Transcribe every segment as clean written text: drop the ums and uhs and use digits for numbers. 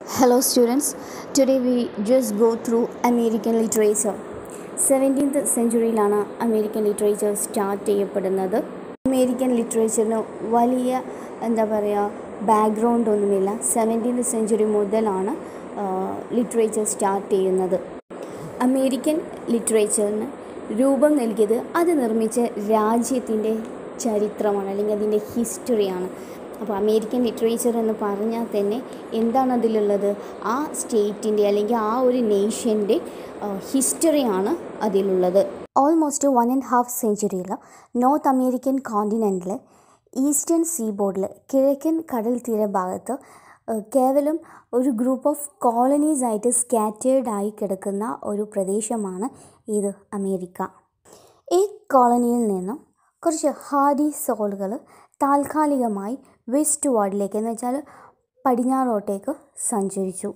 Hello students, today we just go through American literature. 17th സെഞ്ച്വറിയിലാണ് American literature start ചെയ്യപ്പെടുന്നത്. American ലിറ്ററേച്ചറിന് വലിയ background ഒന്നുമില്ല. 17th സെഞ്ച്വറി മുതലാണ് ലിറ്ററേച്ചർ സ്റ്റാർട്ട് ചെയ്യുന്നത്. അമേരിക്കൻ ലിറ്ററേച്ചറിന് രൂപം നൽകിയത് അത് നിർമ്മിച്ച രാജ്യത്തിൻ്റെ ചരിത്രമാണ്, അല്ലെങ്കിൽ അതിൻ്റെ ഹിസ്റ്ററിയാണ്. അപ്പോൾ അമേരിക്കൻ ലിറ്ററേച്ചർ എന്ന് പറഞ്ഞാൽ തന്നെ എന്താണ് അതിലുള്ളത്? ആ സ്റ്റേറ്റിൻ്റെ അല്ലെങ്കിൽ ആ ഒരു നേഷൻ്റെ ഹിസ്റ്ററിയാണ് അതിലുള്ളത്. ഓൾമോസ്റ്റ് 1.5 സെഞ്ച്വറിയിൽ നോർത്ത് അമേരിക്കൻ കോണ്ടിനെൻറ്റിൽ ഈസ്റ്റേൺ സീബോർഡിൽ കിഴക്കൻ കടൽ തീരഭാഗത്ത് കേവലം ഒരു ഗ്രൂപ്പ് ഓഫ് കോളനീസ് ആയിട്ട് സ്കാറ്റേർഡായി കിടക്കുന്ന ഒരു പ്രദേശമാണ് ഇത് അമേരിക്ക. ഈ കോളനിയിൽ നിന്നും കുറച്ച് ഹാർഡി സോളുകൾ താൽക്കാലികമായി വെസ്റ്റ് വാർഡിലേക്ക്, എന്ന് വെച്ചാൽ പടിഞ്ഞാറോട്ടേക്ക് സഞ്ചരിച്ചു.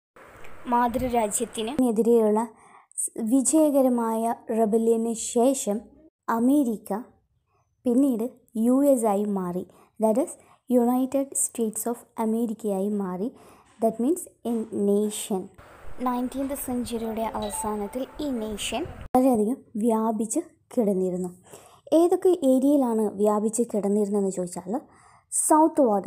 മാതൃരാജ്യത്തിനെതിരെയുള്ള വിജയകരമായ റെബല്യന് ശേഷം അമേരിക്ക പിന്നീട് US ആയി മാറി. That is United States of അമേരിക്കയായി മാറി. That means a nation. 19th സെഞ്ച്വറിയുടെ അവസാനത്തിൽ ഈ നേഷൻ വളരെയധികം വ്യാപിച്ച് കിടന്നിരുന്നു. ഏതൊക്കെ ഏരിയയിലാണ് വ്യാപിച്ച് കിടന്നിരുന്നതെന്ന് ചോദിച്ചാൽ, സൗത്ത് വാർഡ്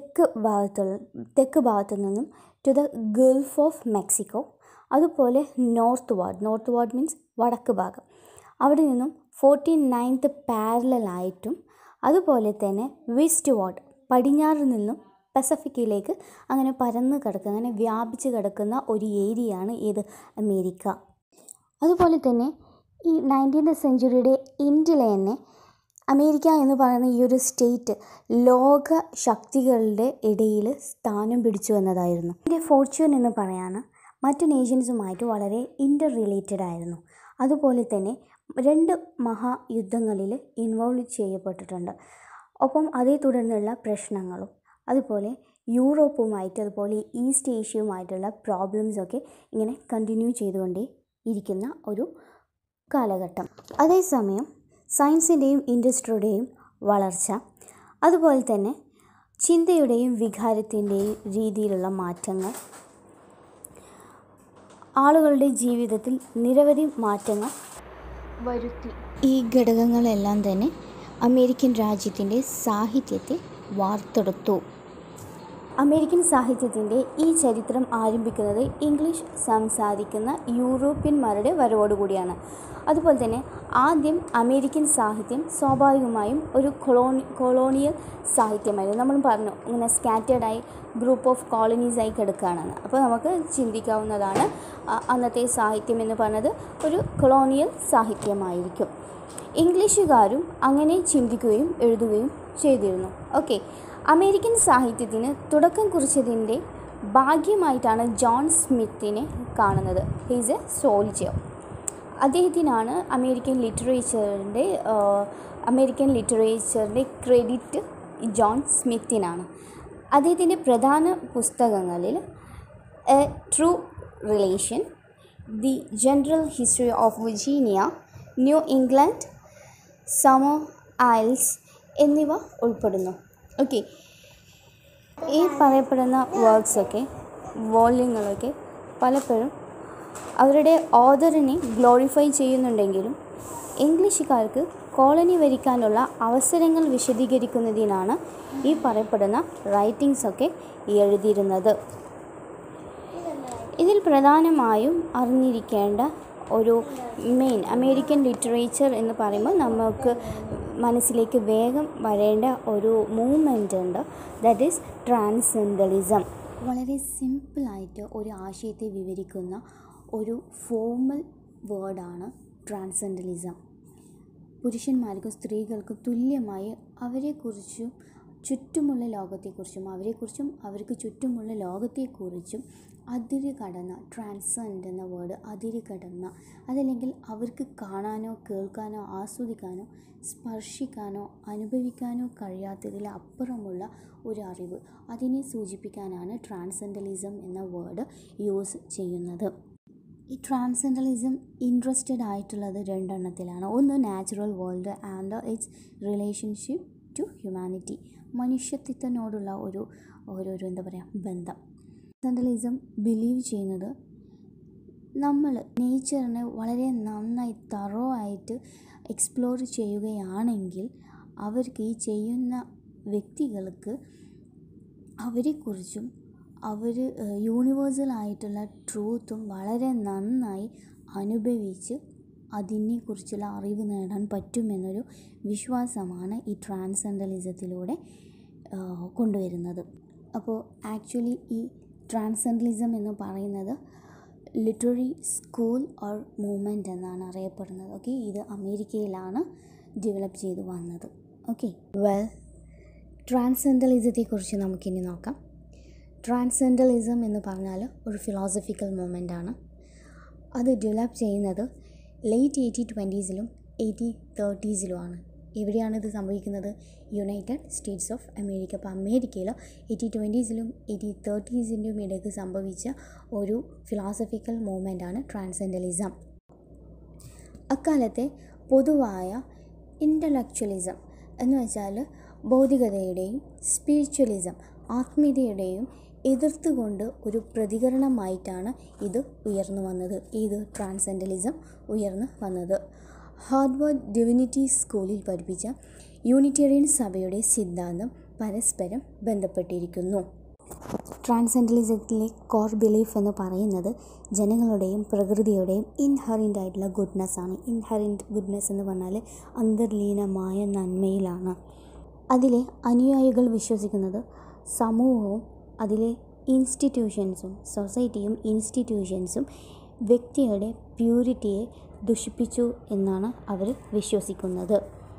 തെക്ക് ഭാഗത്തു നിന്നും to the Gulf of Mexico, അതുപോലെ നോർത്ത് വാർഡ് മീൻസ് വടക്ക് ഭാഗം, അവിടെ നിന്നും 49th പാരലലായിട്ടും, അതുപോലെ തന്നെ വെസ്റ്റ് വാർഡ് പടിഞ്ഞാറ് നിന്നും പസഫിക്കിലേക്ക് അങ്ങനെ പരന്ന് കിടക്കുന്ന, അങ്ങനെ വ്യാപിച്ച് കിടക്കുന്ന ഒരു ഏരിയയാണ് ഏത്? അമേരിക്ക. അതുപോലെ തന്നെ ഈ 19th സെഞ്ച്വറിയുടെ എൻഡിൽ തന്നെ അമേരിക്ക എന്ന് പറയുന്ന ഈ ഒരു സ്റ്റേറ്റ് ലോക ശക്തികളുടെ ഇടയിൽ സ്ഥാനം പിടിച്ചു എന്നതായിരുന്നു. ഇതിൻ്റെ ഫോർച്യൂൺ എന്ന് പറയാൻ മറ്റു നേഷൻസുമായിട്ട് വളരെ ഇൻ്റർ റിലേറ്റഡ് ആയിരുന്നു. അതുപോലെ തന്നെ 2 മഹായുദ്ധങ്ങളിൽ ഇൻവോൾവ് ചെയ്യപ്പെട്ടിട്ടുണ്ട്. ഒപ്പം അതേ തുടർന്നുള്ള പ്രശ്നങ്ങളും, അതുപോലെ യൂറോപ്പുമായിട്ട്, അതുപോലെ ഈസ്റ്റ് ഏഷ്യയുമായിട്ടുള്ള പ്രോബ്ലംസൊക്കെ ഇങ്ങനെ കണ്ടിന്യൂ ചെയ്തുകൊണ്ടേ ഇരിക്കുന്ന ഒരു കാലഘട്ടം. അതേസമയം സയൻസിൻ്റെയും ഇൻഡസ്ട്രിയുടെയും വളർച്ച, അതുപോലെ തന്നെ ചിന്തയുടെയും വികാരത്തിൻ്റെയും രീതിയിലുള്ള മാറ്റങ്ങൾ, ആളുകളുടെ ജീവിതത്തിൽ നിരവധി മാറ്റങ്ങൾ വരുത്തി. ഈ ഘടകങ്ങളെല്ലാം തന്നെ അമേരിക്കൻ രാജ്യത്തിൻ്റെ സാഹിത്യത്തെ വാർത്തെടുത്തു. അമേരിക്കൻ സാഹിത്യത്തിൻ്റെ ഈ ചരിത്രം ആരംഭിക്കുന്നത് ഇംഗ്ലീഷ് സംസാരിക്കുന്ന യൂറോപ്യന്മാരുടെ വരവോടുകൂടിയാണ്. അതുപോലെ തന്നെ ആദ്യം അമേരിക്കൻ സാഹിത്യം സ്വാഭാവികമായും ഒരു കൊളോണിയൽ സാഹിത്യമായിരുന്നു. നമ്മൾ പറഞ്ഞു ഇങ്ങനെ സ്കാറ്റേർഡായി ഗ്രൂപ്പ് ഓഫ് കോളനീസായി കിടക്കുകയാണെന്ന്. അപ്പോൾ നമുക്ക് ചിന്തിക്കാവുന്നതാണ് അന്നത്തെ സാഹിത്യം എന്ന് പറഞ്ഞത് ഒരു കൊളോണിയൽ സാഹിത്യമായിരിക്കും. ഇംഗ്ലീഷുകാരും അങ്ങനെ ചിന്തിക്കുകയും എഴുതുകയും ചെയ്തിരുന്നു. ഓക്കെ, അമേരിക്കൻ സാഹിത്യത്തിന് തുടക്കം കുറിച്ചതിൻ്റെ ഭാഗ്യമായിട്ടാണ് ജോൺ സ്മിത്തിനെ കാണുന്നത്. He's a soldier. അദ്ദേഹത്തിനാണ് അമേരിക്കൻ ലിറ്ററേച്ചറിൻ്റെ ക്രെഡിറ്റ് ജോൺ സ്മിത്തിനാണ്. അദ്ദേഹത്തിൻ്റെ പ്രധാന പുസ്തകങ്ങളിൽ a true relation, the general history of Virginia, New England, Summer Isles എന്നിവ ഉൾപ്പെടുന്നു. ഓക്കെ, ഈ പറയപ്പെടുന്ന വർക്ക്സൊക്കെ, വോള്യങ്ങളൊക്കെ പലപ്പോഴും അവരുടെ ഓഥറിനെ ഗ്ലോറിഫൈ ചെയ്യുന്നുണ്ടെങ്കിലും ഇംഗ്ലീഷുകാർക്ക് കോളനി ഭരിക്കാനുള്ള അവസരങ്ങൾ വിശദീകരിക്കുന്നതിനാണ് ഈ പറയപ്പെടുന്ന റൈറ്റിങ്സൊക്കെ എഴുതിയിരുന്നത്. ഇതിൽ പ്രധാനമായും അറിഞ്ഞിരിക്കേണ്ട ഒരു മെയിൻ അമേരിക്കൻ ലിറ്ററേച്ചർ എന്ന് പറയുമ്പോൾ നമുക്ക് മനസ്സിലേക്ക് വേഗം വരേണ്ട ഒരു മൂവ്മെൻ്റ് ഉണ്ട്. That is ട്രാൻസെൻഡലിസം. വളരെ സിമ്പിളായിട്ട് ഒരു ആശയത്തെ വിവരിക്കുന്ന ഒരു ഫോർമൽ വേർഡാണ് ട്രാൻസെൻഡലിസം. പുരുഷന്മാർക്കും സ്ത്രീകൾക്കും തുല്യമായി അവരെക്കുറിച്ചും ചുറ്റുമുള്ള ലോകത്തെക്കുറിച്ചും അവർക്ക് ചുറ്റുമുള്ള ലോകത്തെക്കുറിച്ചും അതിര് കടന്ന, ട്രാൻസെൻഡ് എന്ന വേർഡ് അതിര് കടന്ന, അതല്ലെങ്കിൽ അവർക്ക് കാണാനോ കേൾക്കാനോ ആസ്വദിക്കാനോ സ്പർശിക്കാനോ അനുഭവിക്കാനോ കഴിയാത്തതിൽ അപ്പുറമുള്ള ഒരു അറിവ്, അതിനെ സൂചിപ്പിക്കാനാണ് ട്രാൻസെൻഡലിസം എന്ന വേർഡ് യൂസ് ചെയ്യുന്നത്. ഈ ട്രാൻസെൻഡലിസം ഇൻട്രസ്റ്റഡ് ആയിട്ടുള്ളത് 2 എണ്ണത്തിലാണ്. ഒന്ന് natural world and its relationship to humanity, മനുഷ്യത്വത്തിനോടുള്ള ഒരു ബന്ധം. ട്രാൻസെൻഡലിസം ബിലീവ് ചെയ്യുന്നത് നമ്മൾ നേച്ചറിനെ വളരെ നന്നായി ആയിട്ട് എക്സ്പ്ലോർ ചെയ്യുകയാണെങ്കിൽ അവർക്ക് ഈ ചെയ്യുന്ന വ്യക്തികൾക്ക് അവരെക്കുറിച്ചും യൂണിവേഴ്സലായിട്ടുള്ള ട്രൂത്തും വളരെ നന്നായി അനുഭവിച്ച് അതിനെക്കുറിച്ചുള്ള അറിവ് നേടാൻ പറ്റുമെന്നൊരു വിശ്വാസമാണ് ഈ ട്രാൻസെൻഡലിസത്തിലൂടെ കൊണ്ടുവരുന്നത്. അപ്പോൾ ആക്ച്വലി ഈ ട്രാൻസെൻഡലിസം എന്ന് പറയുന്നത് ലിറ്റററി സ്കൂൾ ഓർ മൂവ്മെൻറ്റ് എന്നാണ് അറിയപ്പെടുന്നത്. ഓക്കെ, ഇത് അമേരിക്കയിലാണ് ഡെവലപ്പ് ചെയ്തു വന്നത്. ഓക്കെ, ട്രാൻസെൻഡലിസത്തെക്കുറിച്ച് നമുക്കിനി നോക്കാം. ട്രാൻസെൻഡലിസം എന്ന് പറഞ്ഞാൽ ഒരു ഫിലോസഫിക്കൽ മൂവ്മെൻ്റാണ്. അത് ഡെവലപ്പ് ചെയ്യുന്നത് ലേറ്റ് 1820s 1830s എവിടെയാണിത് സംഭവിക്കുന്നത്? United States of America. അപ്പോൾ അമേരിക്കയിൽ 1820s 1830s ഇടയ്ക്ക് സംഭവിച്ച ഒരു ഫിലോസഫിക്കൽ മൂവ്മെൻ്റാണ് ട്രാൻസെൻഡലിസം. അക്കാലത്തെ പൊതുവായ ഇൻ്റലക്ച്വലിസം എന്ന് വെച്ചാൽ ഭൗതികതയുടെയും സ്പിരിച്വലിസം ആത്മീയതയുടെയും എതിർത്തുകൊണ്ട് ഒരു പ്രതികരണമായിട്ടാണ് ഇത് ഉയർന്നു വന്നത്. ഇത് ട്രാൻസെൻഡലിസം ഉയർന്നു വന്നത് ഹാർവാർഡ് ഡിവിനിറ്റി സ്കൂളിൽ പഠിപ്പിച്ച യൂണിറ്റേറിയൻ സഭയുടെ സിദ്ധാന്തം പരസ്പരം ബന്ധപ്പെട്ടിരിക്കുന്നു. ട്രാൻസെൻഡലിസത്തിലെ കോർ ബിലീഫ് എന്ന് പറയുന്നത് ജനങ്ങളുടെയും പ്രകൃതിയുടെയും ഇൻഹറൻ്റ് ആയിട്ടുള്ള ഗുഡ്നെസ് ആണ്. ഇൻഹറൻ്റ് ഗുഡ്നെസ് എന്ന് പറഞ്ഞാൽ അന്തർലീനമായ നന്മയിലാണ്. അതിലെ അനുയായികൾ വിശ്വസിക്കുന്നത് സമൂഹവും അതിലെ ഇൻസ്റ്റിറ്റ്യൂഷൻസും സൊസൈറ്റിയും ഇൻസ്റ്റിറ്റ്യൂഷൻസും വ്യക്തിയുടെ പ്യൂരിറ്റിയെ ദുഷിപ്പിച്ചു എന്നാണ് അവർ വിശ്വസിക്കുന്നത്.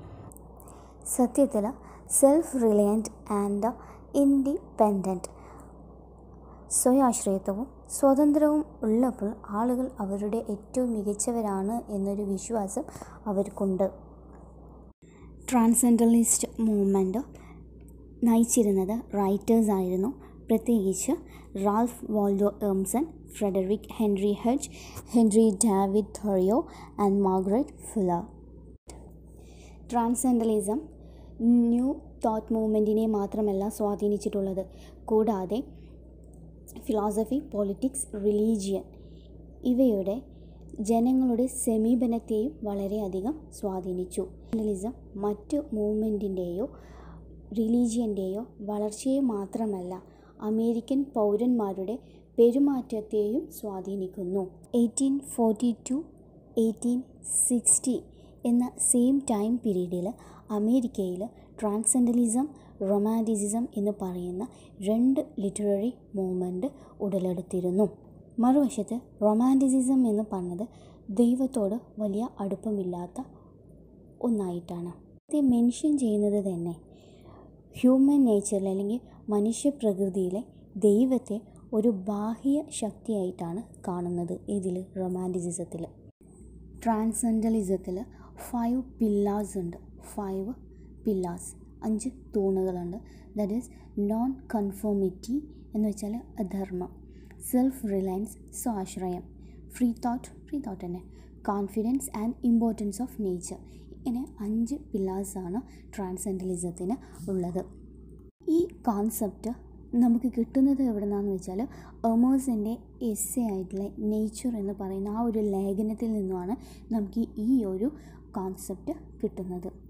സത്യത്തിൽ സെൽഫ് റിലയൻറ്റ് ആൻഡ് ഇൻഡിപെൻഡൻറ്റ് സ്വയാശ്രയത്വവും സ്വതന്ത്രവും ഉള്ളപ്പോൾ ആളുകൾ അവരുടെ ഏറ്റവും മികച്ചവരാണ് എന്നൊരു വിശ്വാസം അവർക്കുണ്ട്. ട്രാൻസെൻഡലിസ്റ്റ് മൂവ്മെൻറ്റ് നയിച്ചിരുന്നത് റൈറ്റേഴ്സ് ആയിരുന്നു. പ്രത്യേകിച്ച് Ralph Waldo Emerson, Frederic Henry Hedge, Henry David Thoreau and Margaret Fuller. Transcendentalism new thought മൂവ്മെൻറ്റിനെ മാത്രമല്ല സ്വാധീനിച്ചിട്ടുള്ളത്, കൂടാതെ ഫിലോസഫി, പൊളിറ്റിക്സ്, റിലീജിയൻ ഇവയുടെ ജനങ്ങളുടെ സമീപനത്തെയും വളരെയധികം സ്വാധീനിച്ചു. ട്രാൻസെൻഡലിസം മറ്റ് മൂവ്മെൻറ്റിൻ്റെയോ റിലീജിയൻ്റെയോ വളർച്ചയെ മാത്രമല്ല അമേരിക്കൻ പൗരന്മാരുടെ പെരുമാറ്റത്തെയും സ്വാധീനിക്കുന്നു. 1840 to 1860 എന്ന സെയിം ടൈം പീരീഡിൽ അമേരിക്കയിൽ ട്രാൻസെൻഡലിസം, റൊമാൻറ്റിസിസം എന്ന് പറയുന്ന രണ്ട് ലിറ്റററി മൂവ്മെൻറ്റ് ഉടലെടുത്തിരുന്നു. മറുവശത്ത് റൊമാൻറ്റിസിസം എന്ന് പറഞ്ഞത് ദൈവത്തോട് വലിയ അടുപ്പമില്ലാത്ത ഒന്നായിട്ടാണ്. ഇത് മെൻഷൻ ചെയ്യുന്നത് തന്നെ ഹ്യൂമൻ നേച്ചറിൽ അല്ലെങ്കിൽ മനുഷ്യപ്രകൃതിയിലെ ദൈവത്തെ ഒരു ബാഹ്യ ശക്തിയായിട്ടാണ് കാണുന്നത്. ഇതിൽ റൊമാൻറ്റിസിസത്തിൽ. ട്രാൻസെൻഡലിസത്തിൽ 5 പില്ലേഴ്സ് ഉണ്ട്. 5 പില്ലേഴ്സ് 5 തൂണുകളുണ്ട്. ദാറ്റ് ഈസ് നോൺ കൺഫോമിറ്റി എന്ന് വെച്ചാൽ അധർമ്മം, സെൽഫ് റിലയൻസ് സ്വാശ്രയം, ഫ്രീ തോട്ട് തന്നെ, confidence and importance of nature. ഇങ്ങനെ 5 പില്ലേഴ്സാണ് ട്രാൻസെൻഡലിസത്തിന് ഉള്ളത്. ഈ കോൺസെപ്റ്റ് നമുക്ക് കിട്ടുന്നത് എവിടെ നിന്നാണെന്ന് വെച്ചാൽ എമേഴ്സൻ്റെ എസ്സേ ആയിട്ടുള്ള നേച്ചർ എന്ന് പറയുന്ന ആ ഒരു ലേഖനത്തിൽ നിന്നുമാണ് നമുക്ക് ഈ ഒരു കോൺസെപ്റ്റ് കിട്ടുന്നത്.